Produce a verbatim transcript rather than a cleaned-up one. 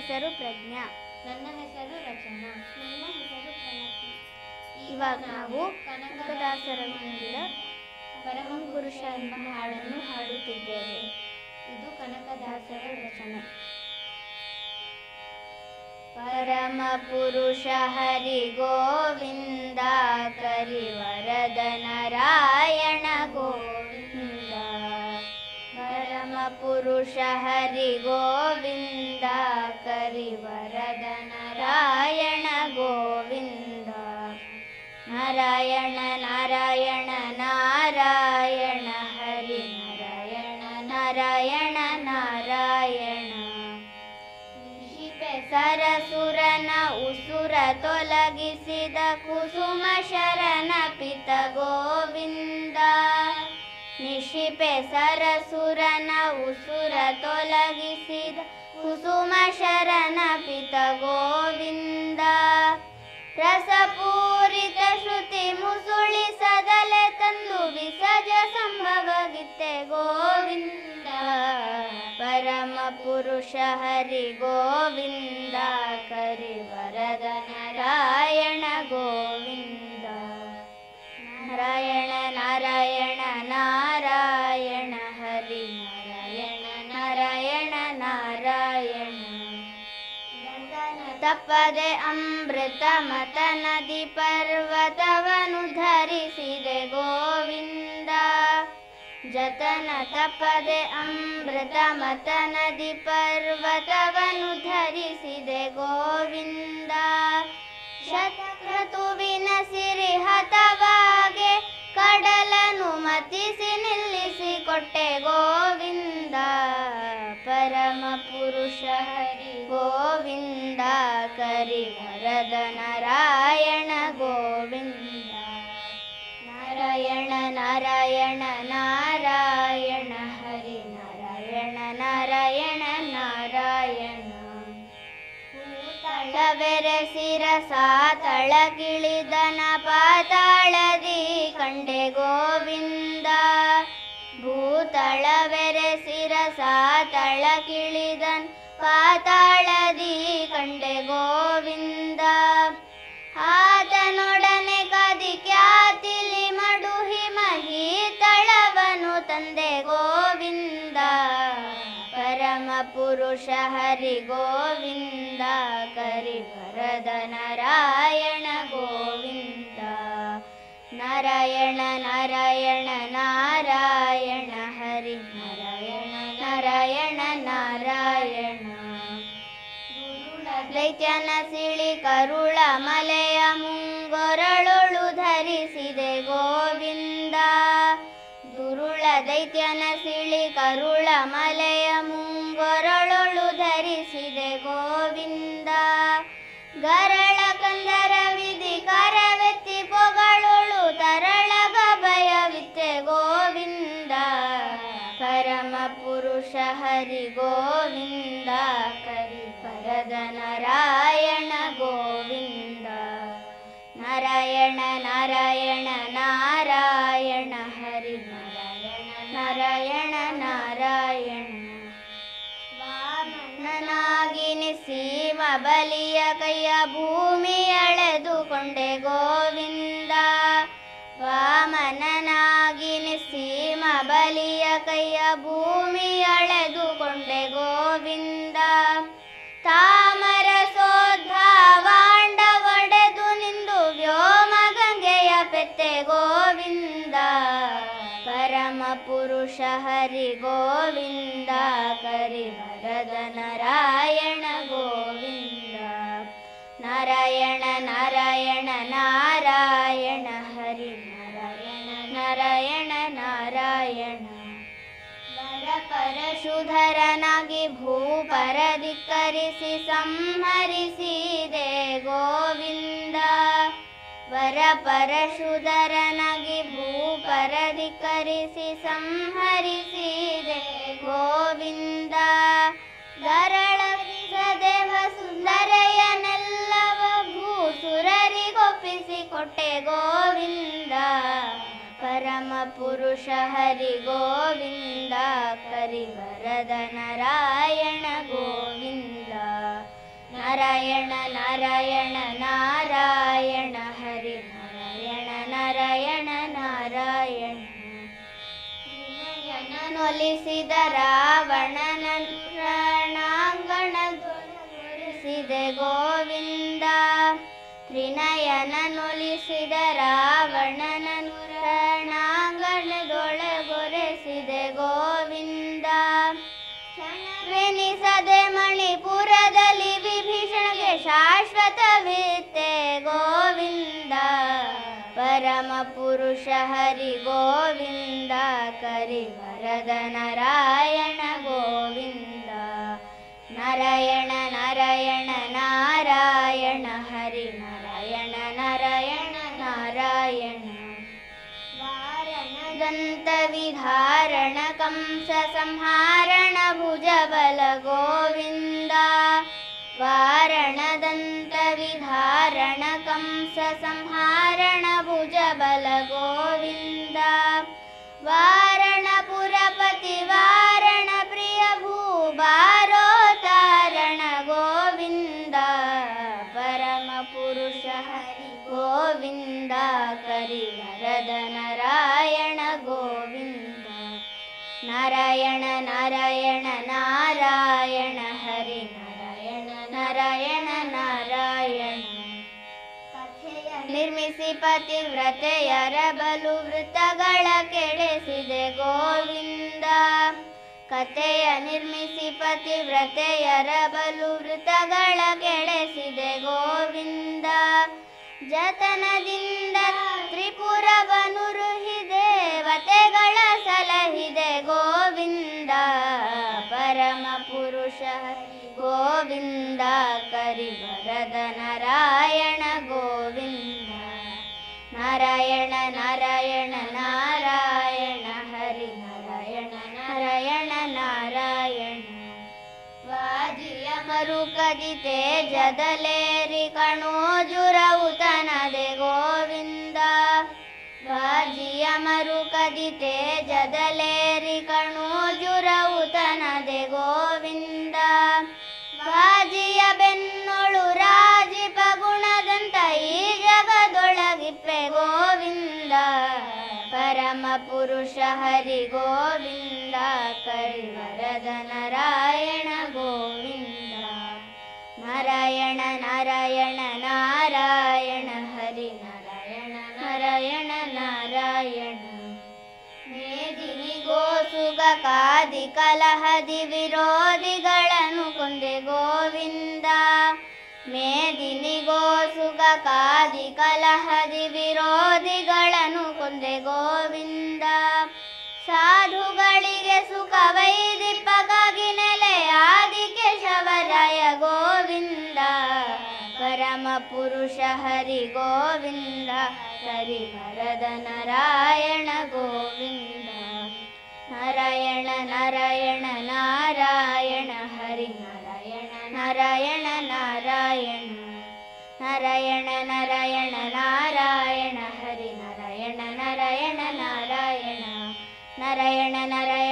ಹೆಸರು ಪ್ರಜ್ಞಾ. ನನ್ನ ಹೆಸರು ರಚನಾ. ನನ್ನ ಹೆಸರು ಪ್ರಣತಿ. ಇವಾಗ ನಾವು ಕನಕದಾಸರ ಮುಂದಿನ ಪರಮಪುರುಷ ಎಂಬ ಹಾಡನ್ನು ಹಾಡುತ್ತಿದ್ದೇವೆ. ಇದು ಕನಕದಾಸರ ರಚನೆ. ಪರಮ ಪುರುಷ ಹರಿ ಗೋವಿಂದ ಕರಿವರದ ನಾರಾಯಣ ಗೋವಿಂದ. ಪರಮ ಪುರುಷ ಹರಿ ಗೋವಿಂದ ಕರಿವರದ ನಾರಾಯಣ ಗೋವಿಂದ. ನಾರಾಯಣ ನಾರಾಯಣ ನಾರಾಯಣ ಹರಿ ನಾರಾಯಣ ನಾರಾಯಣ ನಾರಾಯಣ. ಸರಸುರನ ಉಸುರ ತೊಲಗಿಸಿದ ಕುಸುಮ ಶರಣ ಪಿತ ಗೋವಿಂದ. ನಿಶಿಪೆ ಸರಸುರನ ಉಸುರ ತೊಲಗಿಸಿದ ಕುಸುಮ ಶರಣ ಪಿತ ಗೋವಿಂದ. ರಸಪೂರಿತ ಶ್ರುತಿ ಮುಸುಳಿಸದಲೆ ತಂದು ವಿಸಜ ಸಂಭವಗಿತ್ತೆ ಗೋವಿಂದ. ಪರಮ ಪುರುಷ ಹರಿ ಗೋವಿಂದ ಕರಿವರದ ನಾರಾಯಣ ಗೋವಿಂದ. ನಾರಾಯಣ ನಾರಾಯಣ ನಾರಾಯಣ ಹರಿ ನಾರಾಯಣ ನಾರಾಯಣ ನಾರಾಯಣ. ತಪ್ಪದೆ ಅಮೃತ ಮತ ನದಿ ಪರ್ವತವನ್ನು ಧರಿಸಿದೆ ಗೋವಿಂದ. ಜತನ ತಪ್ಪದೆ ಅಮೃತ ಮತ ನದಿ ಪರ್ವತವನ್ನು ಧರಿಸಿದೆ ಗೋವಿಂದ. ಶತಕ್ರತುವಿನ ಸಿರಿ ಹತವಾಗೆ ಕಡಲನು ಮತಿಸಿ ನಿಲ್ಲಿಸಿ ಕೊಟ್ಟೆ ಗೋವಿಂದ. ಪರಮ ಪುರುಷ ಹರಿ ಗೋವಿಂದ ಕರಿವರದ ನಾರಾಯಣ ಗೋವಿಂದ. ನಾರಾಯಣ ನಾರಾಯಣ ನಾರಾಯಣ ಹರಿ ನಾರಾಯಣ ನಾರಾಯಣ ನಾರಾಯಣ. ಭೂತಳವೆರೆಸಿರ ಸಾತಳಗಿಳಿದನ ಪಾತಾಳದಿ ಕಂಡೆ ಗೋವಿಂದ. ಭೂತಳವೆರೆಸಿರ ಸಾತಳಗಿಳಿದನ ಪಾತಾಳದಿ ಕಂಡೆ ಗೋವಿಂದ. ಆತನೊಡನೆ ಕದಿ ಖ್ಯಾತಿಲಿ ಮಡುಹಿ ಮಹೀತಳವನು ತಂದೆ ಗೋವಿಂದ. ಪರಮ ಪುರುಷ ಹರಿ ಗೋವಿಂದ ಕರಿವರದ ನಾರಾಯಣ ಗೋವಿಂದ. ನಾರಾಯಣ ನಾರಾಯಣ ನಾರಾಯಣ ಹರಿ ನಾರಾಯಣ ನಾರಾಯಣ ನಾರಾಯಣ. ದೈತ್ಯನ ಸಿಳಿ ಕರುಳ ಮಲೆಯ ಮುಂಗೊರಳೊಳು ಧರಿಸಿದೆ ಗೋವಿಂದ. ದುರುಳ ದೈತ್ಯನ ಸಿಳಿ ಕರುಳ ಮಲೆಯ ಮುಂಗೊರಳೊಳು ಧರಿಸಿದೆ ಗೋವಿಂದ. ಗರಳ ಕಂದರ ವಿಧಿ ಕರವೆತ್ತಿ ಪೊಗಳೊಳು ತರಳ ಗಭಯವಿತ್ತೆ ಗೋವಿಂದ. ಪರಮ ಪುರುಷ ಹರಿ ಗೋವಿಂದ ಕರಿವರದ ನಾರಾಯಣ ಗೋವಿಂದ. ನಾರಾಯಣ ನಾರಾಯಣ ನಾರಾಯಣ ಹರಿ ನಾರಾಯಣ ನಾರಾಯಣ ನಾರಾಯಣ. ವಾಮನನಾಗಿ ನಿಸೀಮ ಬಲಿಯ ಕೈಯ ಭೂಮಿ ಅಳೆದುಕೊಂಡೆ ಗೋವಿಂದ. ವಾಮನನಾಗಿ ನಿಸೀಮ ಬಲಿಯ ಕೈಯ ಭೂಮಿ ಅಳೆದುಕೊಂಡೆ ಗೋವಿಂದ. ತಾಮರ ಸೋದ್ಧಾವಾಂಡ ಒಡೆದು ನಿಂದು ವ್ಯೋಮ ಗಂಗೆಯ ಪೆತ್ತೆ ಗೋವಿಂದ. ಪರಮ ಪುರುಷ ಹರಿ ಗೋವಿಂದ ಕರಿವರದ ನಾರಾಯಣ ಗೋವಿಂದ. ನಾರಾಯಣ ನಾರಾಯಣ ನಾರಾಯಣ ಹರಿ ನಾರಾಯಣ ನಾರಾಯಣ ನಾರಾಯಣ. ವರ ಪರಶುಧರನಾಗಿ ಭೂಪರಧಿಕ್ಕರಿಸಿ ಸಂಹರಿಸಿದೆ ಗೋವಿಂದ. ವರ ಪರಶುಧರನಾಗಿ ಭೂಪರಧಿಕ್ಕರಿಸಿ ಸಂಹರಿಸಿದೆ ಗೋವಿಂದ. ಗರಳ ದೇವ ಸುಂದರಯ್ಯನೆಲ್ಲವ ಭೂಸುರರಿಗೊಪ್ಪಿಸಿ ಕೊಟ್ಟೆ ಗೋವಿಂದ. ಪರಮ ಪುರುಷ ಹರಿ ಗೋವಿಂದ ಕರಿವರದ ನಾರಾಯಣ ಗೋವಿಂದ. ನಾರಾಯಣ ನಾರಾಯಣ ನಾರಾಯಣ ಹರಿ ನಾರಾಯಣ ನಾರಾಯಣ ನಾರಾಯಣ ನೊಲಿಸಿದ ರಾವಣನನ್ನು ರಣಾಂಗಣಗೊಳಿಸಿದೆ ಗೋವಿಂದ ತ್ರಿನಯನ ನೊಲಿಸಿದ ರಾವಣನನ್ನು ರಣಾಂಗಣದೊಳಗೊರೆಸಿದೆ ಗೋವಿಂದ ಕ್ಷಣವೆನಿಸದೆ ಮಣಿಪುರದಲ್ಲಿ ವಿಭೀಷಣಗೆ ಶಾಶ್ವತವಿತ್ತೆ ಗೋವಿಂದ ಪರಮ ಪುರುಷ ಹರಿ ಗೋವಿಂದ ಕರಿವರದ ನಾರಾಯಣ ಗೋವಿಂದ ನಾರಾಯಣ ನಾರಾಯಣ ನಾರಾಯಣ ಹರಿ ನಾರಾಯಣ ನಾರಾಯಣ ನಾರಾಯಣ ವಾರಣದಂತ ವಿಧಾರಣ ಕಂಸ ಸಂಹಾರಣ ಭುಜಬಲ ಗೋವಿಂದ ವಾರಣದಂತ ವಿಧಾರಣ ಕಂಸ ಸಂಹಾರಣ ಭುಜಬಲ ಗೋವಿಂದ ವಾರಣಪುರಪತಿ ವಾರಣ ಪ್ರಿಯ ಭೂಭಾರೋತಾರಣ ಗೋವಿಂದ ಪರಮ ಪುರುಷ ಹರಿ ಗೋವಿಂದ ಕರಿವರದ ನಾರಾಯಣ ಗೋವಿಂದ ನಾರಾಯಣ ನಾರಾಯಣ ನಾರಾಯಣ ಹರಿ ನಾರಾಯಣ ನಾರಾಯಣ ನಾರಾಯಣ ಕಥೆಯ ನಿರ್ಮಿಸಿ ಪತಿವ್ರತೆಯರ ಬಲು ವೃತ್ತಗಳ ಕೆಡಿಸಿದೆ ಗೋವಿಂದ ಕಥೆಯ ನಿರ್ಮಿಸಿ ಪತಿವ್ರತೆಯರ ಬಲು ವೃತ್ತಗಳ ಕೆಡಿಸಿದೆ ಗೋವಿಂದ ಜತನದಿಂದ ತ್ರಿಪುರವನುರುಹಿ ದೇವತೆಗಳ ಸಲಹಿದೆ ಗೋವಿಂದ ಪರಮ ಪುರುಷ ಗೋವಿಂದ ಕರಿವರದ ನಾರಾಯಣ ಗೋವಿಂದ ನಾರಾಯಣ ನಾರಾಯಣ ನಾರಾಯಣ ಹರಿ ನಾರಾಯಣ ನಾರಾಯಣ ನಾರಾಯಣ ವಾಜಿಯ ಮರುಕದಿ ತೇಜದಲೇರಿ ಕಣೋಜುರವು ತನದೆ ಗೋವಿಂದ ವಾಜಿಯ ಮರುಕದಿ ತೇಜದಲೇರಿ ಕಣೋಜುರವು ತನದೆ ಗೋವಿಂದ ವಾಜಿಯ ಬೆನ್ನೊಳು ರಾಜಿಪ ಗುಣದಂತ ಈ ಜಗದೊಳಗಿಪ್ಪೆ ಗೋವಿಂದ ಪರಮ ಪುರುಷ ಹರಿ ಗೋವಿಂದ ಕರಿವರದ ನಾರಾಯಣ ಗೋವಿಂದ ನಾರಾಯಣ ನಾರಾಯಣ ನಾರಾಯಣ ಹರಿ ನಾರಾಯಣ ನಾರಾಯಣ ನಾರಾಯಣ ಮೇದಿನಿ ಗೋಸುಗ ಕಾದಿ ಕಲಹದಿ ವಿರೋಧಿಗಳನ್ನು ಕೊಂದೆ ಗೋವಿಂದ ಮೇದಿನಿ ಗೋಸುಗ ಕಾದಿ ಕಲಹದಿ ವಿರೋಧಿಗಳನ್ನು ಕೊಂದೆ ಗೋವಿಂದ ಸಾಧುಗಳಿಗೆ ಸುಖವೈದಿಪ್ಪಗಾಗಿ ನೆಲೆಯಾದಿ ಕೇಶವರಾಯ ಗೋವಿಂದ ಪರಮ ಪುರುಷ ಹರಿ ಗೋವಿಂದ ಕರಿವರದ ನಾರಾಯಣ ಗೋವಿಂದ ನಾರಾಯಣ ನಾರಾಯಣ ನಾರಾಯಣ ಹರಿ ನಾರಾಯಣ ನಾರಾಯಣ ನಾರಾಯಣ ನಾರಾಯಣ ನಾರಾಯಣ ನಾರಾಯಣ ಹರಿ ನಾರಾಯಣ ನಾರಾಯಣ ನಾರಾಯಣ ನಾರಾಯಣ ನಾರಾಯಣ